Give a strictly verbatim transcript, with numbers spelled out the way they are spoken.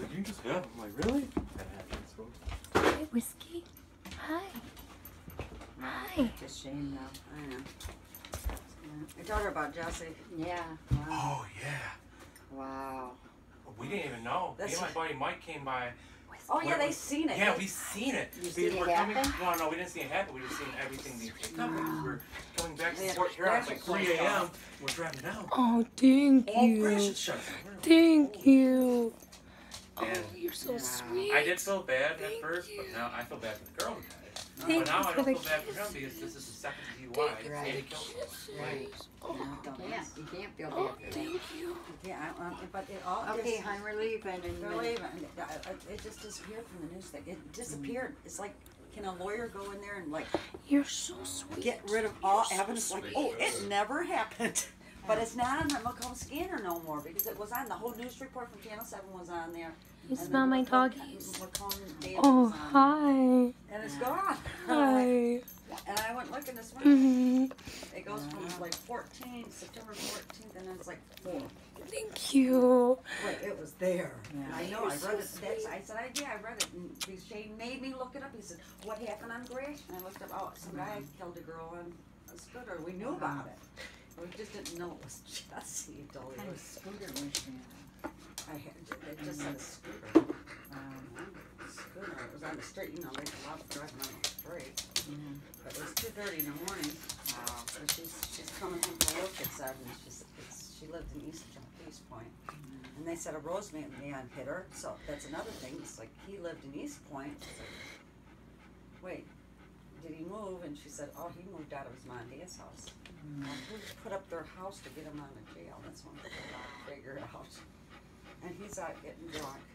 like, you just have. I'm like, really? That happens, folks. Hi, Whiskey. Hi. Hi. It's a shame now. I know. I told her about Jesse. Yeah. Wow. Oh, yeah. Wow. We didn't even know. That's- Me and my buddy Mike came by. Oh yeah, We're- they seen it. Yeah, we seen it. You we seen it were coming. happen? No, no, we didn't see it happen. We just seen everything being taken up. We were coming back Yeah, to Fort Huron. It's like traffic was three a m off. We're driving down. Oh, thank Oh, you. gracious, shut up. Thank you. Oh, And you're so Yeah. sweet. I did feel bad at Thank first, you. but now I feel bad for the girl who died. Thank But now you I for don't the feel bad for him kisses. because this is the second D U I. Thank you and for he the killed him. kisses. Right. Oh, No, don't can't. You can't feel oh, bad for that. thank you. Yeah, I, um, but it all Okay, just, hon, we're leaving. And they're leaving. It, it- it just disappeared from the news thing. It disappeared. It's like, can a lawyer go in there and like You're so sweet. get rid of all You're so evidence? Like, sweet. oh, it never happened. But it's not on the Macomb scanner no more because it was on. The whole news report from Channel seven was on there. You And smell the my Macomb- doggies. Macomb Daily Oh, was on. hi. And it's gone. Hi. And I went looking this morning. Mm-hmm. It goes from like fourteen, September fourteenth, and then it's like four. Thank you. But it was there. Yeah. And I know, You're I so read it. sweet. That's, I said, I, yeah, I read it. And he- Shane made me look it up. He said, what happened on Grace? And I looked up, oh, some guy killed a girl on a scooter. We knew about it. We just didn't know it was Jesse. He told What me kind it of was, scooter was she on? I had, it just said a scooter. Um, Scooter. It was on the street. You know, there's a lot of driving on the street. mm, But it was two thirty in the morning. wow. So she's, she's coming home from work at seven. She's, it's, she lived in East, East Point. And they said a Roseman man hit her. So that's another thing. It's like he lived in East Point. It's like, wait, did he move? And she said, oh, he moved out of his mom and dad's house. Mm. Well, who put up their house to get him out of jail? That's one thing I figure out. And he's out getting drunk.